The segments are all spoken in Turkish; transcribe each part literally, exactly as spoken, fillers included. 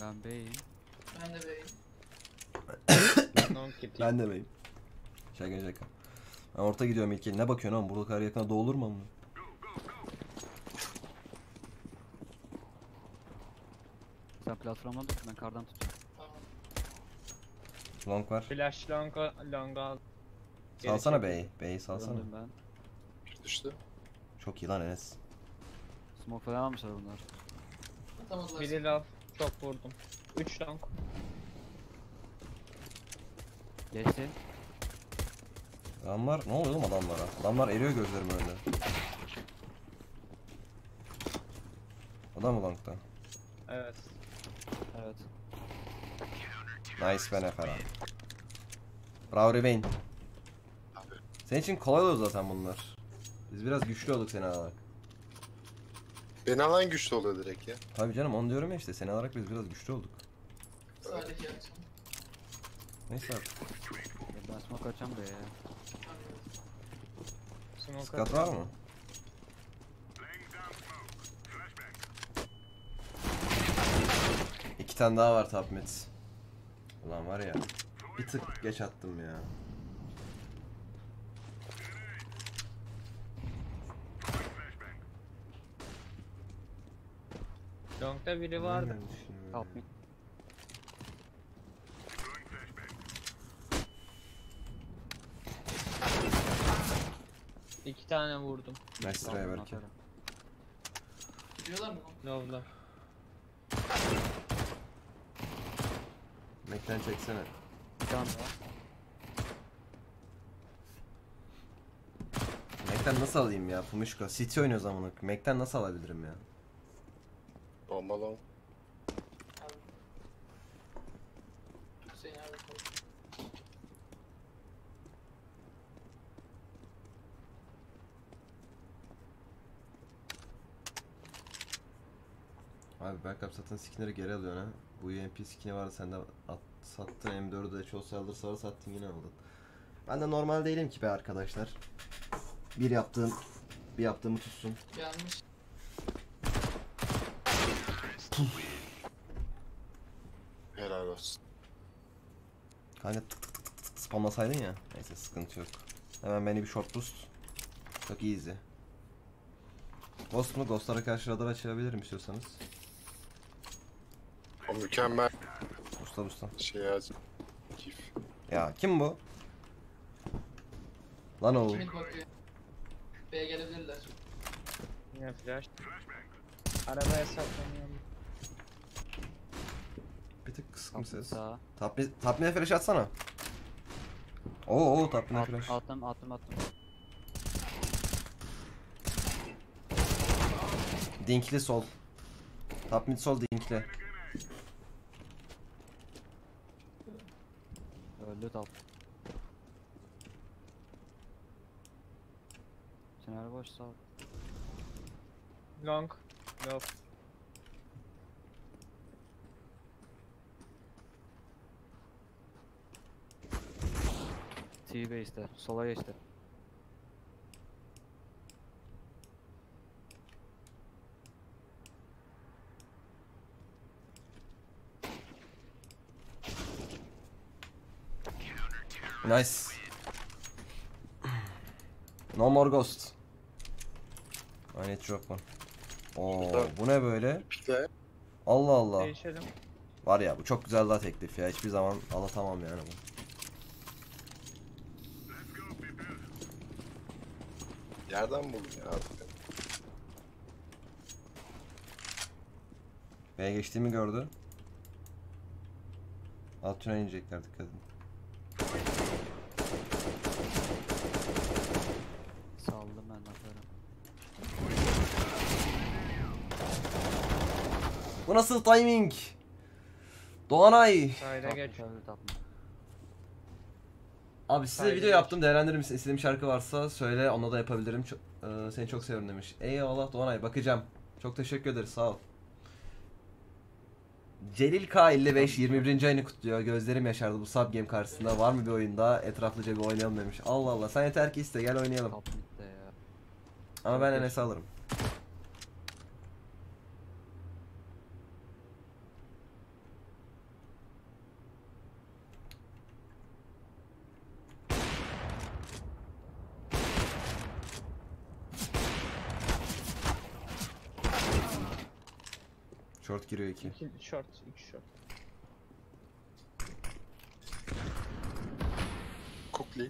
Ben beyim. Ben de beyim. Ben de beyim. Şaka şaka. Ben orta gidiyorum ilk el. Ne bakıyorsun oğlum? Burada kadar yakına doğulur mu ama? Sen platformdan tut, ben kardan tutacağım. Tamam. Long var. Flash longa longa al. Salsana bey. Bey salsana. Döndüm ben. Düştü. Çok iyi lan Enes. Smoke falan almışlar bunlar. Atamadılar. Biri laf. Çok vurdum. üç long. Geçti. Adamlar ne oluyor oğlum adamlara? Adamlar eriyor gözlerim önünde. Adam mı long'da? Evet. Evet. Nice be Neferan. Bravo Rivain. Senin için kolay oldu zaten bunlar. Biz biraz güçlü olduk seni alarak. Beni alan güçlü oluyor direkt ya. Tabii canım onu diyorum ya işte seni alarak biz biraz güçlü olduk. Sağdaki yapsın. Neyse artık. Ben smoke açacağım da ya. Smoke Skat var mı? İki tane daha var top mid. Ulan var ya. Bir tık geç attım ya. Long'da biri vardı. Help me. İki tane vurdum. Nice try belki. Biliyorlar mı? Low'da. Mac'ten çeksene. Bir tane daha. Mac'ten nasıl alayım ya Fumishko? City oynuyor zamanı. Mac'ten nasıl alabilirim ya? Bomba long. Abi. Hüseyin abi. Abi backup satın skinleri geri alıyorsun ha. Bu U M P skini vardı sende at, sattın M dördü de çoğu saldırısı var sattın yine aldın. Ben de normal değilim ki be arkadaşlar. Bir yaptığım bir yaptığımı tutsun. Yanlış. Helal olsun. Kanka tık tık tık tık tık spamlasaydın ya. Neyse sıkıntı yok. Hemen beni bir short boost. Çok easy. Ghost mu? Ghost'lara karşı radar açabilirim istiyorsanız. O mükemmel Usta usta. şey ya. Kif. Ya kim bu? Lan oğlum. Kimin bakıyor? B'ye gelebilirler. Yine flash. Arabaya saklanıyorum. Bir tık kısık mı Attım ses? sağa. Tapmi, tapmine flash atsana. Oo oo tapmine At, flash. attım attım attım. Dinkli sol. Top mid sol dinkli. Öldü top. Tünel boş sağ. Long. Low. T-base'de. Sola geçti. Nice. No more ghost. I need drop one. Oo bu ne böyle? İşte Allah Allah. Değişelim. Var ya bu çok güzel daha teklif ya. Hiçbir zaman anlatamam yani bu. yerden buldum ya. B'ye geçtiğimi gördü. Alt tünel inecekler dikkat edin. Saldım ben lafları. Bu nasıl timing? Doğanay. Sayda geç. Öldü top. Abi size Haydi video geç. yaptım, değerlendirir misin? İstediğim şarkı varsa söyle, ona da yapabilirim. Çok, e, seni çok seviyorum demiş. Eyvallah Doğanay, bakacağım. Çok teşekkür ederiz, sağ ol. Celil K elli beş yirmi birinci ayını kutluyor. Gözlerim yaşardı bu sub game karşısında. Var mı bir oyunda? Etraflıca bir oynayalım demiş. Allah Allah, sen yeter ki iste, gel oynayalım. Top midde ya. Ama ben Enes'i alırım. Short giriyor iki. İki short, iki short. Kukli.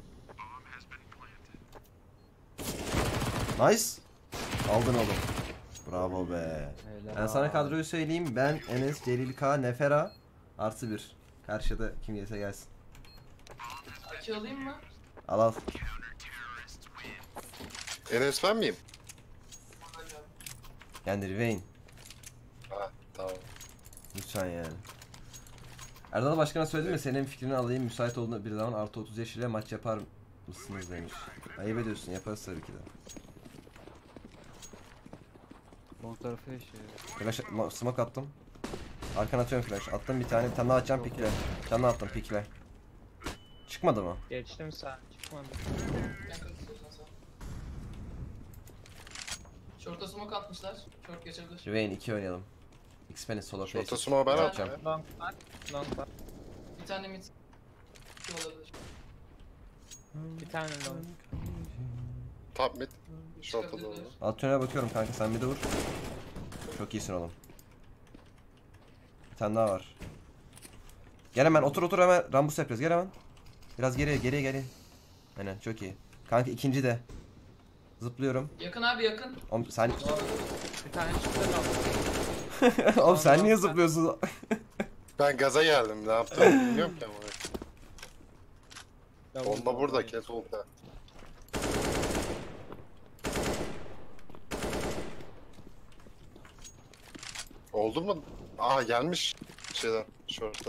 Nice. Aldın oğlum. Bravo be. Helal. Ben sana kadroyu söyleyeyim. Ben, Enes, Celil K, Nefera artı bir. Karşıda kim gelirse gelsin. Açı alayım mı? Al al. Enes ben miyim? Hadi abi. Yani Rivain. Ha tamam. Lütfen yani. Erdal Başkan'a söyledim ya, senin fikrini alayım, müsait olduğunda bir zaman artı otuz yaş ile maç yapar mısınız demiş. Ayıp ediyorsun, yaparız tabii ki de. Long tarafı şey. Flash ma- smoke attım. Arkana atıyorum flash. Attım bir tane, bir tane daha atacağım, pikle. Bir tane daha attım, pikle. Çıkmadı mı? Geçtim sağ, çıkmadı. Yakın tutuyorsan sen. Short'a smoke atmışlar. Short geçebilir. Rivain iki oynayalım. X-Pen'in solo face. Ortasıma ben Ben- atacağım. Long var, long var. Bir tane mid. İki olabilir. Bir tane long. Top mid. Short'a doğru. Çıkabilirler. Alt tünele bakıyorum kanka, sen bir de vur. Çok iyisin oğlum. Bir tane daha var. Gel hemen, otur otur hemen. Rambus yapacağız, gel hemen. Biraz geriye, geriye geriye. Aynen, çok iyi. Kanka ikinci de. Zıplıyorum. Yakın abi yakın. Oğlum sen... Bir tane çıktı long. Oğlum sen niye zıplıyorsun? Ben gaza geldim. Ne yaptım bilmiyorum ki ama. Double Bomba burada. double. Kes oldu. Oldu mu? Aha gelmiş şeyler short'a.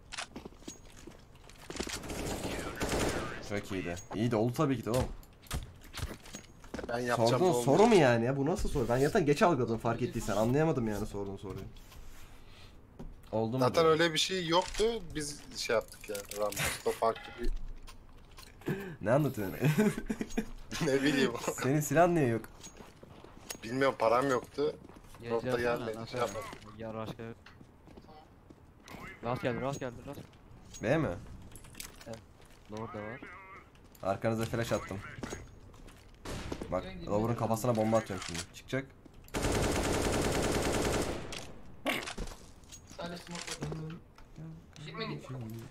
Çok iyiydi. İyi de oldu tabii ki de oğlum. Ben yapacağım. Sorduğun oldu. soru mu yani ya? Bu nasıl soru? Ben zaten geç algıladım, fark ettiysen. Anlayamadım yani sorduğun soruyu. Oldu mu? Zaten diyor. öyle bir şey yoktu. Biz şey yaptık yani. Rambus'ta farklı bir Ne anlatıyorsun? ne bileyim. Senin silahın niye yok? Bilmiyorum param yoktu. Nokta Geleceğiz gelmedi, lan, şey nasıl? yapmadım. Ya rush geldi. Tamam. Rast geldi, rast geldi, rast. B mi? Lower da var. Arkanıza flash attım. Bak, Lower'ın kafasına bomba atıyorum şimdi. Çıkacak. Sadece smoke var. Gitme git.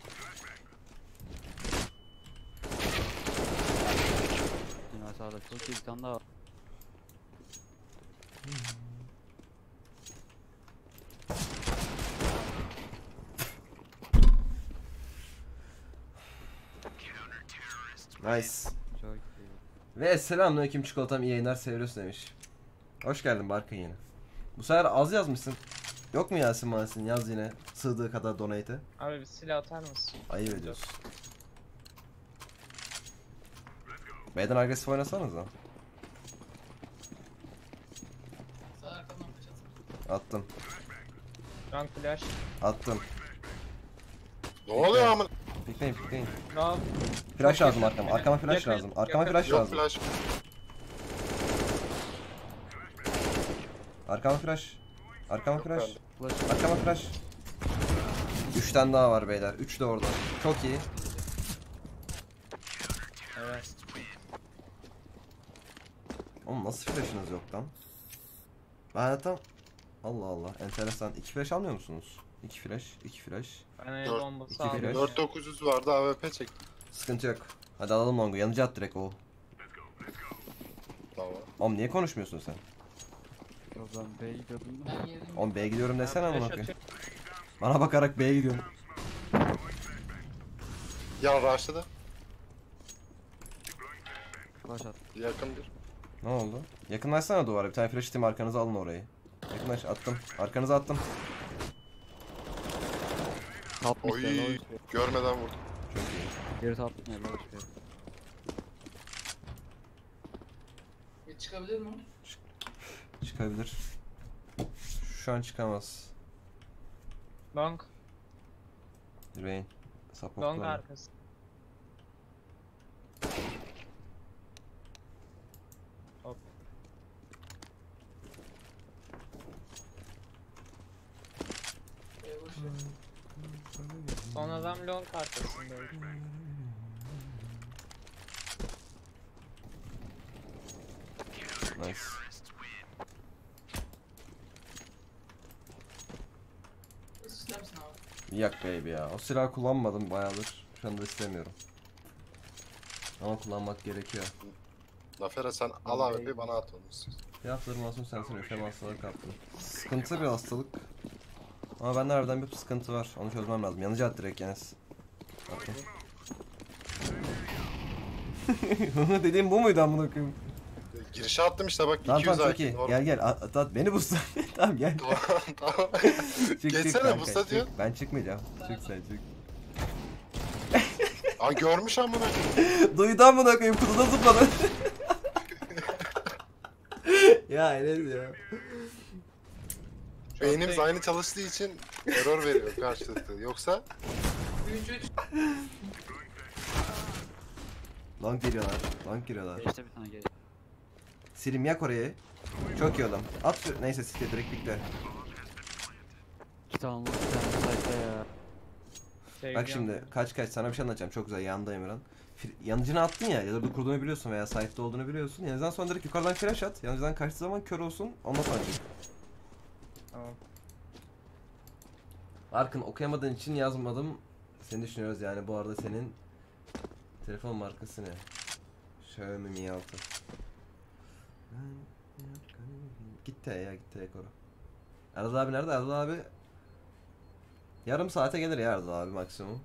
Yine sağda çok iyi bir tane daha var. Nice. Çok iyi. Ve selamünaleyküm çikolatam, iyi yayınlar, seviyorsun demiş. Hoş geldin Barkın yine. Bu sefer az yazmışsın. Yok mu Yasin Masin? Yaz yine sığdığı kadar donate'i. Abi bir silah atar mısın? Ayıp ediyorsun. B'den agresif oynasanıza. Sağ arkadan yapacağız. Attım. Long flash. Attım. Ne oluyor ama? Pikleyin pikleyin. Long. Flash lazım arkama. Arkama flash Yakın, lazım. Arkama yakın. flash Yok lazım. flash. Arkama flash. Arkama Yok flash. bende. Flash. Arkama flash. Üç tane daha var beyler. Üç de orada. Çok iyi. Evet. Oğlum nasıl flash'ınız yok lan? Ben zaten... Allah Allah. Enteresan. İki flash almıyor musunuz? İki flash. iki flash. Ben el Dört- bombası iki aldım. flash. dört dokuz yüz vardı A W P çek. Sıkıntı yok. Hadi alalım longu. Yanıcı at direkt o. Tamam. Oğlum niye konuşmuyorsun sen? Yok ben B'ye gidiyordum da. Ben yedim. Oğlum B'ye gidiyorum desene Flash amına koyayım. atıyorum. Bana bakarak B'ye gidiyorum. Ya rush'ta Flash at. yakın bir. Ne oldu? Yakınlaşsana duvara. Bir tane flash atayım, arkanıza alın orayı. Yakınlaş, attım. Arkanıza attım. Top mid Oy. de, lower. Görmeden vurdum. Çok iyi. Geri top mid, lower çıkıyor. Bir çıkabilir mi? Çıkabilir. Şu an çıkamaz. Long. Rain. Long Support'la. arkası. Hop. Ee, boş ver. Son adam long arkasındaydı. Nice. Yok baby ya. O silahı kullanmadım bayağıdır. Şu anda istemiyorum. Ama kullanmak gerekiyor. Lafera sen al A W P'yi bana at onu istiyorsan. Yaptırım olsun sensin üşeme hastalık kaptın. Sıkıntı bir hastalık. Ama bende harbiden bir sıkıntı var. Onu çözmem lazım. Yanıcı at direkt Enes. Bakın. Dediğim bu muydu amına koyayım? Girişe attım işte bak Tamam iki yüz tamam çok I Q. iyi. Normal. Gel gel at, at, at. Beni busla. Tamam gel. Tamam tamam. Çık, çık Geçsene, kanka, busla çık. diyor. Ben çıkmayacağım. Çık sen çık. Aa görmüş amına. Duydu amına koyayım kutuda zıpladı. Ya Enes ya. Beynimiz aynı çalıştığı için error veriyor karşılıklı. Yoksa üç üç. Long giriyorlar. Long giriyorlar. Geçti bir tane geç. Silim yak orayı. Çok iyi oğlum. At şu... Neyse site direkt bekle. İki tane long, bir tane site'da ya. Şey Bak bir şimdi anda- kaç kaç sana bir şey anlatacağım. Çok güzel yanında Emirhan. Fir- Yanıcını attın ya ya da bir kurduğunu biliyorsun veya site'de olduğunu biliyorsun. Yanıcıdan sonra direkt yukarıdan flash at. Yanıcıdan kaçtığı zaman kör olsun. Ondan sonra çık. Tamam. Arkın okuyamadığın için yazmadım. Seni düşünüyoruz yani bu arada senin telefon markası ne? Xiaomi Mi altı. Gitti ya gitti koru. Erdal abi nerede? Erdal abi yarım saate gelir ya Erdal abi maksimum.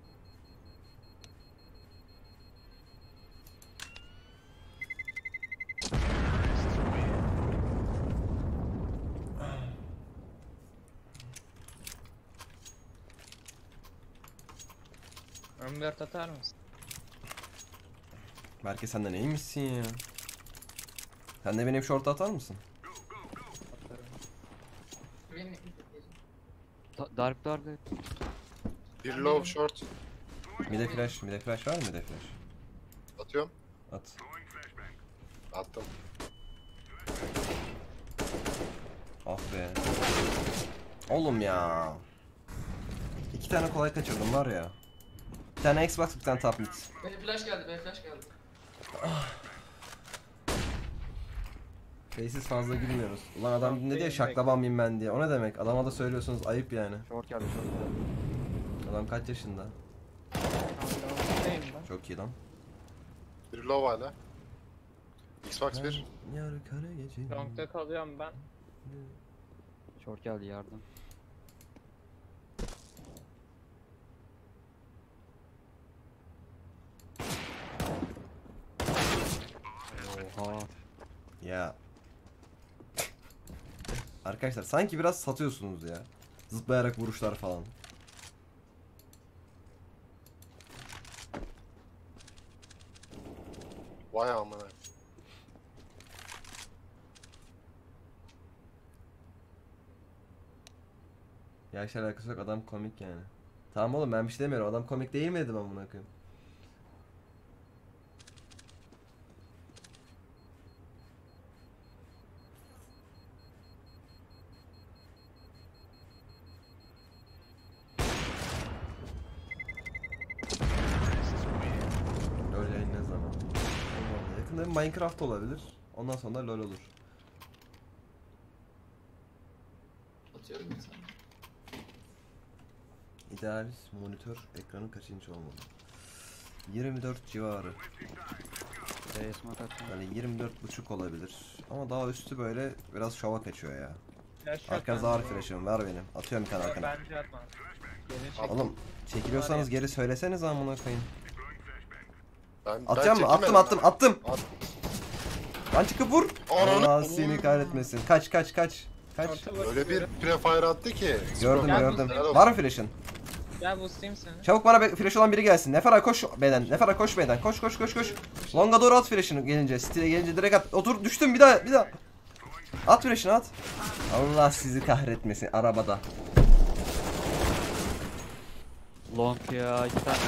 on dört atar mısın? Belki sen de neymişsin ya? Sen de benim short atar mısın? Atarım. Benim Da- Dark Dark. bir low short Mide flash, mide flash var mı mide flash? atıyorum. At. Attım. Ah be. Oğlum ya. İki tane kolay kaçırdım var ya. Bir tane Xbox, bir tane top mid. B flash geldi, B flash geldi. Face'iz fazla gülmüyoruz. Ulan adam Yok, ne diye değil, şaklaban miyim ben diye. O ne demek? Adama da söylüyorsunuz ayıp yani. Short geldi short geldi. Adam kaç yaşında? Neyim ben? Çok iyi lan. bir low hala. Xbox bir. Yar kara gece. Long'da kalıyorum ben. Short geldi yardım. Oha. Ya. Arkadaşlar sanki biraz satıyorsunuz ya. Zıplayarak vuruşlar falan. Vay amına. Yaşla alakası yok adam komik yani. Tamam oğlum ben bir şey demiyorum adam komik değil mi dedim amına koyayım. LoL yayın ne zaman? Olmadı. Yakında bir Minecraft olabilir. Ondan sonra LoL olur. Atıyorum bir tane. İdeal monitör ekranı kaç inç olmalı? yirmi dört civarı. B'ye smoke atacağım. Yani yirmi dört buçuk olabilir. Ama daha üstü böyle biraz şova kaçıyor ya. Flash yok Arkanıza bende. ağır flash'ım var benim. Atıyorum bir tane Yok, arkana. bence atma. Geri çek. Oğlum çekiliyorsanız geri söyleseniz amına koyayım. Ben, Atacağım ben mı? Attım çekemedim attım lan. attım. At. Lan çıkıp vur. Ananı- Allah seni kahretmesin. Kaç kaç kaç. Kaç. Orta Öyle bir prefire attı ki. Gördüm Gel gördüm. bu- Var mı flash'ın? Gel boostlayayım seni. Çabuk bana be- flash olan biri gelsin. Nefera koş B'den. Nefera koş B'den. Koş koş koş koş. Longa doğru at flash'ını gelince. Steel'e gelince direkt at. Otur düştüm bir daha bir daha. At flash'ını at. Allah sizi kahretmesin arabada. Long ya iki tane.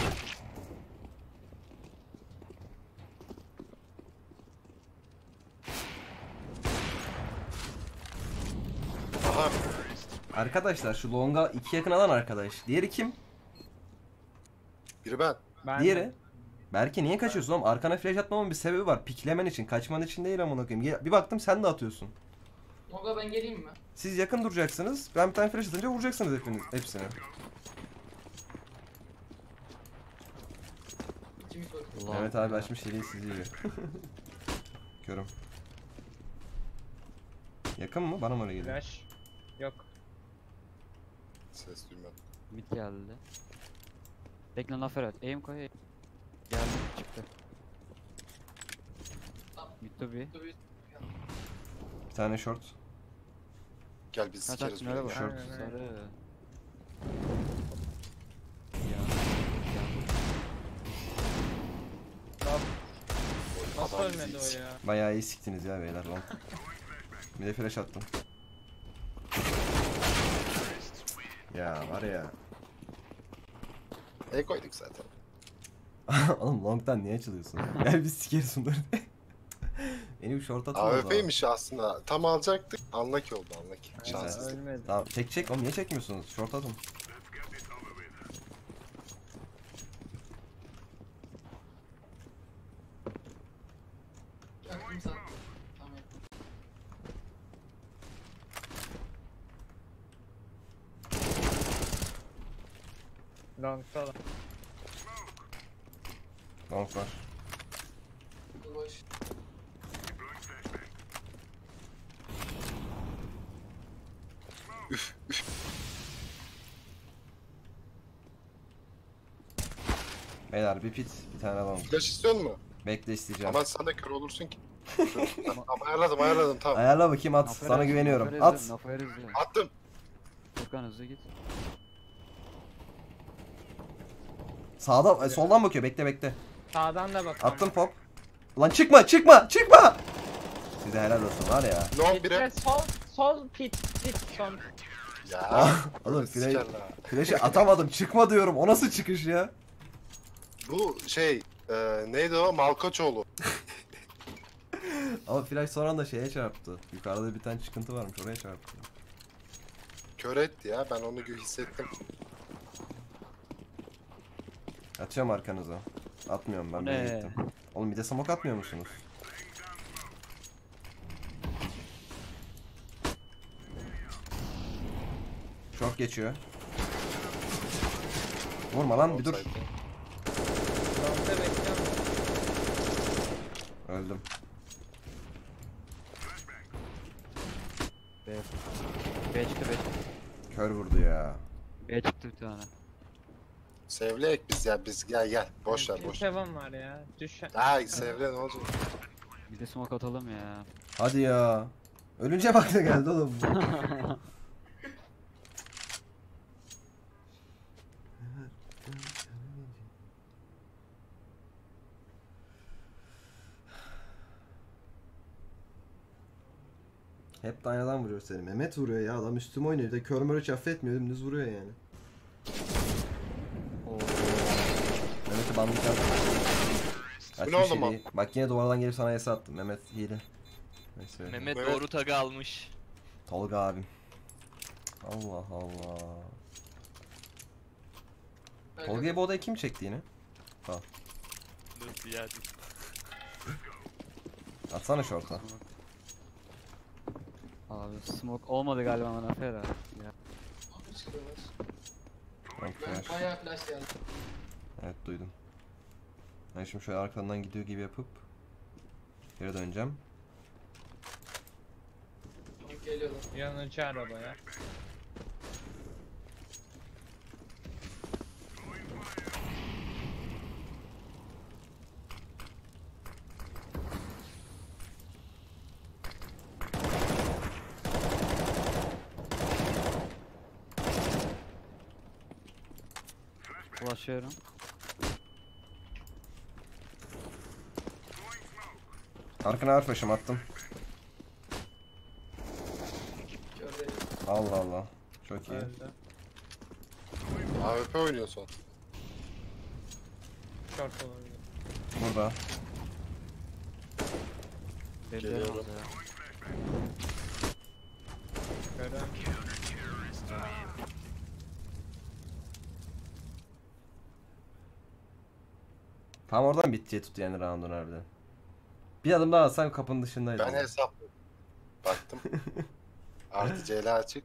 Aha. Arkadaşlar şu longa iki yakın alan arkadaş. Diğeri kim? Biri ben. Ben Diğeri. de. Berke niye kaçıyorsun oğlum? Arkana flash atmamın bir sebebi var. Piklemen için, kaçman için değil amına koyayım. Ge- Bir baktım sen de atıyorsun. Nonga ben geleyim mi? Siz yakın duracaksınız. Ben bir tane flash atınca vuracaksınız hepiniz hepsini. Allah Mehmet abi açmış hediye sizi yiyor. Körüm. Yakın mı? Bana mı öyle geliyor? Flash. Yok. Ses duymadım. Mid geldi. Bekle lan Ferhat. Aim koy. Geldi çıktı. Mid to be. Dur bir. Bir tane short. Gel biz Kaç sikeriz attın öyle bunu. bak. Short. Aynen, aynen. Sarı. Ya. Nasıl Adam ölmedi bizi- o ya? Bayağı iyi siktiniz ya beyler lan. Bir de flash attım. Ya var ya. E koyduk zaten. Oğlum long'dan niye açılıyorsun? Gel biz sikeriz bunları. Benim short atın o A zaman. W P'ymiş aslında. Tam alacaktık. Unlucky oldu unlucky. Aynen, Şanssızlık. ölmedi. Tamam çek çek oğlum niye çekmiyorsunuz? Short atın. Yaktım sen. Tamam yaktım. Long'da da. Long var. Dur boş. Beyler bir pit bir tane long. Flash istiyor mu? Bekle isteyeceğim. Ama sen de kör olursun ki. Tamam ayarladım ayarladım tamam. Ayarla bakayım at. Nafer Sana hızlı, güveniyorum. Nafer At. hızlı, Nafer hızlı. Attım. Furkan hızlı git. Sağda, e, soldan bakıyor. Bekle bekle. Sağdan da bak. Attım pop. Lan çıkma, çıkma, çıkma. Size helal olsun var ya. Long bire. Pitte sol, sol pit, pit son. Ya. Oğlum siker flash, la. flash'ı atamadım. Çıkma diyorum. O nasıl çıkış ya? Bu şey e, neydi o? Malkoçoğlu. Ama flash son anda şeye çarptı. Yukarıda bir tane çıkıntı varmış. Oraya çarptı. Kör etti ya ben onu hissettim. Atacağım arkanıza. Atmıyorum ben. Bu Ben ne? gittim. Oğlum bir de smoke atmıyor musunuz? Short geçiyor. Vurma lan bir dur. Olsaydı. Long'da bekliyorum. Öldüm. B. B çıktı B çıktı. Kör vurdu ya. B çıktı bir tane. Sevleyek biz ya biz gel gel. Boş ver boş. Seven var ya. Düş. Ha sevle ne olacak? Bir de smoke atalım ya. Hadi ya. Ölünce bak da geldi oğlum. Hep de aynadan vuruyor seni. Mehmet vuruyor ya. Adam üstüme oynuyor. Bir de kör mör hiç affetmiyor. Dümdüz vuruyor yani. Oo. Mehmet'i bandık yaptım. Bu ne Açmış oldu hileyi. Bak yine duvardan gelip sana yasa attım. Mehmet hile. Neyse. Mehmet Evet. doğru tagı almış. Tolga abim. Allah Allah. Tolga'yı bu odaya kim çekti yine? Dur bir yerde. Atsana şorta. Smoke. Abi smoke olmadı galiba bana Ferhat. Ya. Abi çıkıyorlar. Long Ben flash. bayağı flash geldi. Evet duydum. Ben şimdi şöyle arkandan gidiyor gibi yapıp geri döneceğim. Long geliyorlar. Yanıcı arabaya. Ulaşıyorum. Arkana var flash'ım attım. Kör değil. Allah Allah. Çok iyi. Öldü. A W P oynuyor son. Short olabilir. Burada. Belli Geliyorum. olmaz ya. Gören. Tam oradan bittiye tut yani round'un harbiden. Bir adım daha atsan kapının dışındaydı. Ben hesapladım. Baktım. Artı C L açık.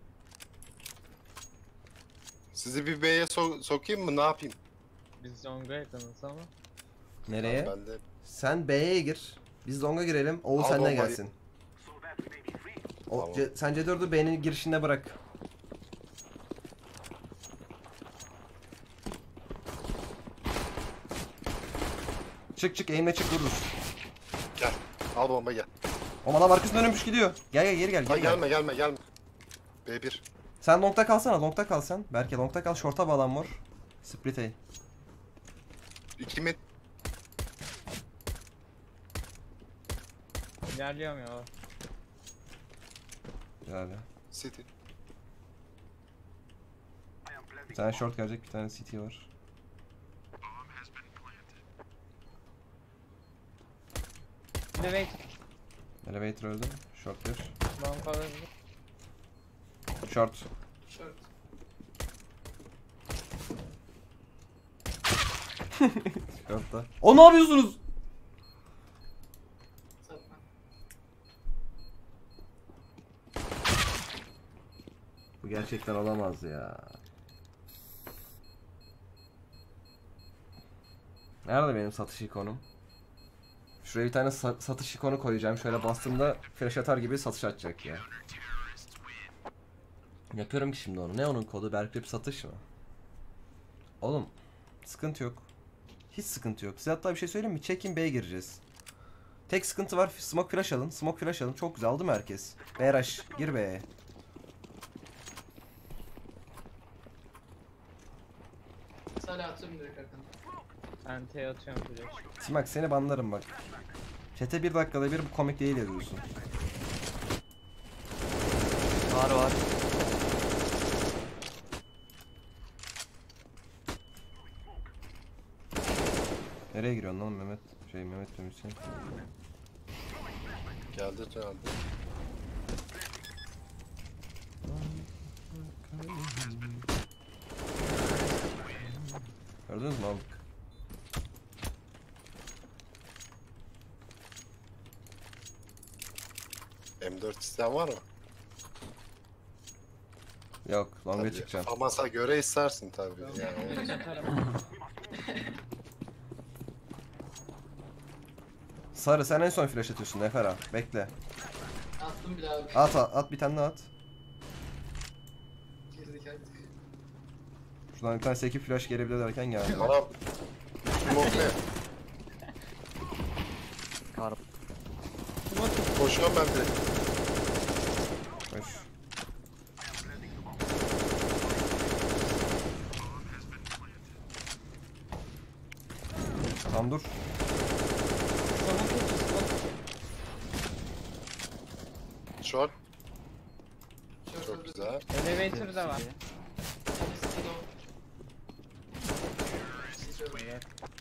Sizi bir B'ye so- sokayım mı ne yapayım? Biz Long'a yakınız ama. Nereye? Ben de Sen B'ye gir. Biz long'a girelim. Oğuz Al senden bombayı. gelsin. O, Tamam. C- sen C dördü B'nin girişinde bırak. Çık çık eğimle çık vururuz. gel. Al bombayı gel. O adam arkasında dönmüş gidiyor. Gel gel geri gel Ha, geri gel. gelme gelme gelme. B bir. Sen long'ta kalsana, long'ta kal sen. Berke long'ta kal, short'a bağlan mor. Split A. iki mid. İlerliyorum ya. Güzel ya. City. Bir tane short gelecek, bir tane C T var. Elevate. Elevator öldü. Short bir. Long olabilir. Short. Short. Short'ta. O ne yapıyorsunuz? Satma. Bu gerçekten olamaz ya. Nerede benim satış ikonum? Şuraya bir tane sa- satış ikonu koyacağım. Şöyle bastığımda flash atar gibi satış açacak ya. Yapıyorum ki şimdi onu. Ne onun kodu? Berkrip satış mı? Oğlum sıkıntı yok. Hiç sıkıntı yok. Size hatta bir şey söyleyeyim mi? Check-in B'ye gireceğiz. Tek sıkıntı var. Smoke flash alın. Smoke flash alın. Çok güzel. Aldı mı herkes? B rush. Gir B'ye. Salih atıyorum direkt arkana. Ben T atıyorum flash. Simak seni banlarım bak. Chat'e bir dakikada bir bu komik değil yazıyorsun. Var var. Nereye giriyorsun lan Mehmet? Şey Mehmet demişsin. Geldi tünelde. Gördünüz mü aldık? M dört isteyen var mı? Yok, long'a Tabii. çıkacağım. Amasa göre istersin tabii. Yani. Sarı sen en son flash atıyorsun Nefera. Bekle. Attım bir daha abi. At at, at bir tane daha at. Girdik artık. Şuradan bir tane seki flash gelebilir derken geldi. Bana smoke ne? Karp. Koşuyorum ben direkt. Koş. Tamam dur. Short. Short Çok öldü. güzel. Elevator da var. City de o. City öldü. Evet.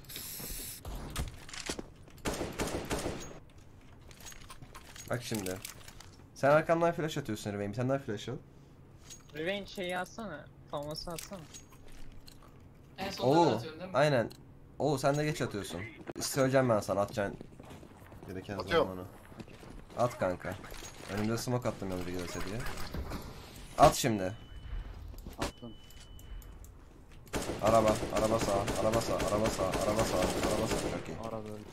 Bak şimdi. Sen arkamdan flash atıyorsun Reveyim. Bir tane daha flash al. Revenge şeyi atsana. Faması atsana. En sonunda Oo, da atıyorsun değil mi? aynen. Oo sen de geç atıyorsun. Söyleyeceğim ben sana atacağın gereken Atıyorum. zamanı. At kanka. Önümde smoke attım yanıcı gelirse diye. At şimdi. Attım. Araba, araba sağ, araba sağ, araba sağ, araba sağ, araba sağ. Çok iyi. Ara böyle.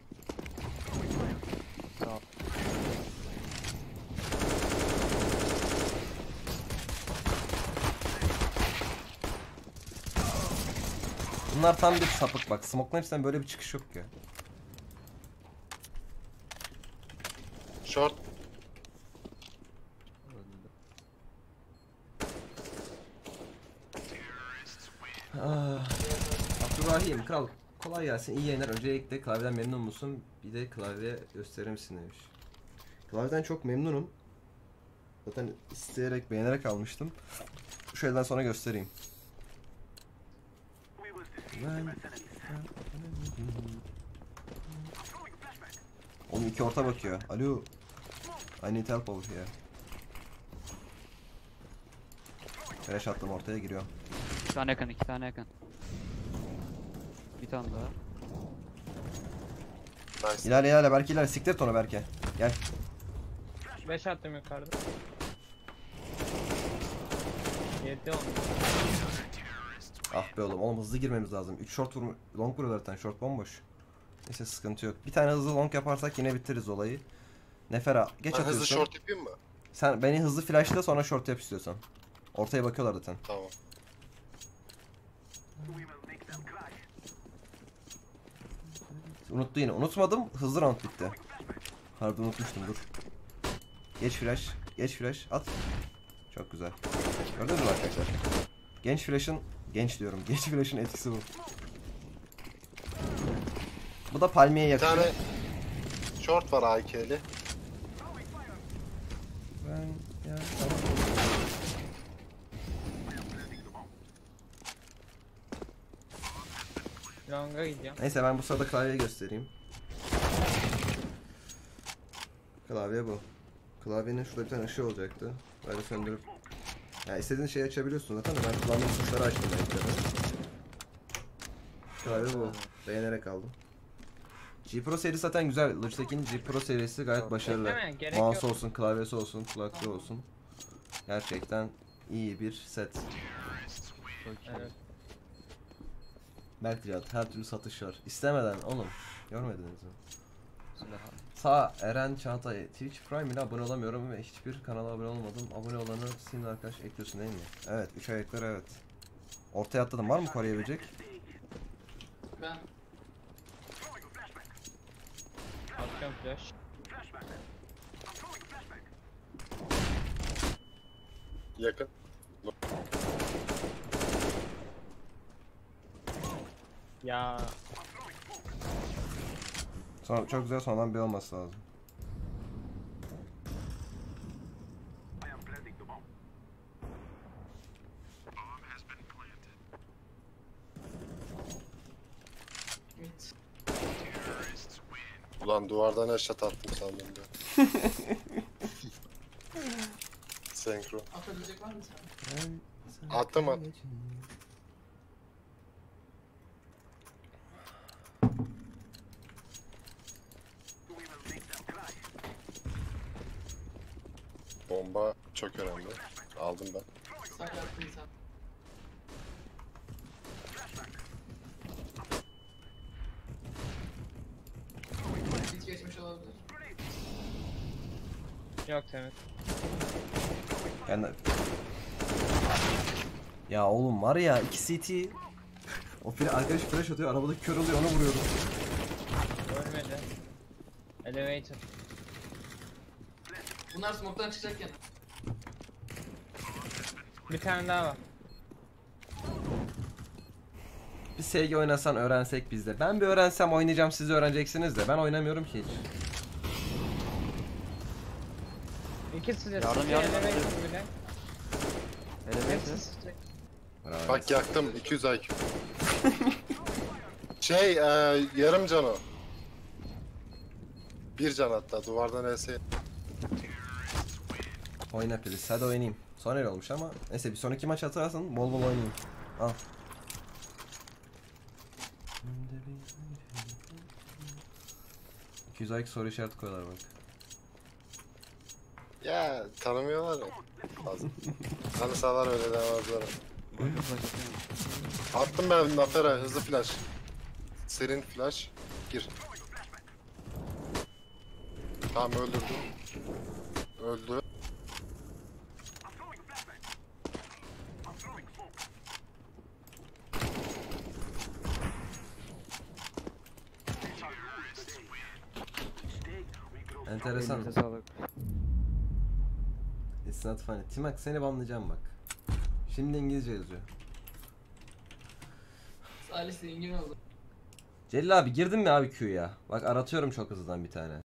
Tamam. Bunlar tam bir sapık bak. Smoke'ların içinden böyle bir çıkış yok ya. Short. Ah, Abdurrahim kral kolay gelsin iyi yayınlar. Öncelikle klavyeden memnun musun? Bir de klavye gösterir misin demiş. Klavyeden çok memnunum. Zaten isteyerek beğenerek almıştım. Şu elden sonra göstereyim. Ben... Oğlum iki orta bakıyor. Alo. I need help over here. Flash attım ortaya giriyor. İki tane yakın, iki tane yakın. Bir tane daha. Nice. İlerle ilerle Berke ilerle. Siktir et onu Berke. Gel. beş attım yukarıda. yedi oldu. Ah be oğlum. Oğlum hızlı girmemiz lazım. üç short vurma. Long vuruyorlar zaten. Short bomboş. Neyse sıkıntı yok. Bir tane hızlı long yaparsak yine bitiririz olayı. Nefera geç Ben atıyorsun. hızlı short yapayım mı? Sen beni hızlı flashla sonra short yap istiyorsan. Ortaya bakıyorlar zaten. Tamam. Unuttu yine. Unutmadım. Hızlı round bitti. Harbi unutmuştum dur. Geç flash. Geç flash. At. Çok güzel. Gördünüz mü arkadaşlar? Genç flash'ın genç diyorum. Genç flash'ın etkisi bu. Bu da palmiye Bir yakışıyor. tane short var A K'li. Ben ya Long'a gidiyorum. Neyse ben bu sırada klavyeyi göstereyim. Klavye bu. Klavyenin şurada bir tane ışığı olacaktı. Böyle söndürüp ya istediğin şeyi açabiliyorsun zaten de ben kullandığım tuşları açtım renkleri. Klavye bu. Beğenerek aldım. G Pro serisi zaten güzel. Logitech'in G Pro serisi gayet başarılı. Bekleme, gerek Mouse yok. olsun, klavyesi olsun, kulaklığı olsun. Gerçekten iyi bir set. Çok iyi. Evet. Mert Cihat, her türlü satış var. İstemeden oğlum. Görmediniz mi? Silah. Sağ Eren Çağatay. Twitch Prime ile abone olamıyorum ve hiçbir kanala abone olmadım. Abone olanı senin arkadaş ekliyorsun değil mi? Evet, üç ayakları evet. Ortaya atladım. Var mı koruyabilecek? Ben. Atıyorum flash. Yakın. Ya Sonra, çok güzel sonradan bir olması lazım. Mid. Ulan duvardan headshot attım sandım ya. Senkron. Atabilecek var mı sen? Attım at. Bomba çok önemli. Aldım ben. Sağ yaptın sen. Hiç geçmiş olabilir. yok Temiz. Yani... Ya oğlum var ya iki C T. O flash, arkadaş flash atıyor, arabada kör oluyor, ona vuruyorum. Ölmedi. Elevator. Bunlar smoke'tan çıkacak yani. Bir tane daha var. Bir S G oynasan öğrensek biz de. Ben bir öğrensem oynayacağım, siz de öğreneceksiniz de. Ben oynamıyorum ki hiç. İkisi de Yardım, sıçrayı yardım, elevator yardım. bile. Elevator. Hepsi sıçrayı. Bravo. Bak yaktım iki yüz I Q. Şey e, yarım can o. Bir can hatta duvardan E S. Oyna please, hadi oynayayım. Son el olmuş ama neyse bir sonraki maç atarsın bol bol oynayayım. Al. iki yüz I Q soru işareti koyuyorlar bak. Ya tanımıyorlar ya. Fazla. Hani sağlar öyle demezler. Oyunu başlatıyorum. Attım ben Nafera hızlı flash. Serin flash. Gir. Tamam öldürdüm. Öldü. Enteresan. Elinize sağlık. It's not funny. Timak seni banlayacağım bak. Şimdi İngilizce yazıyor. Salih zengin oldu. Celil abi girdin mi abi Q'ya? Bak aratıyorum çok hızlıdan bir tane.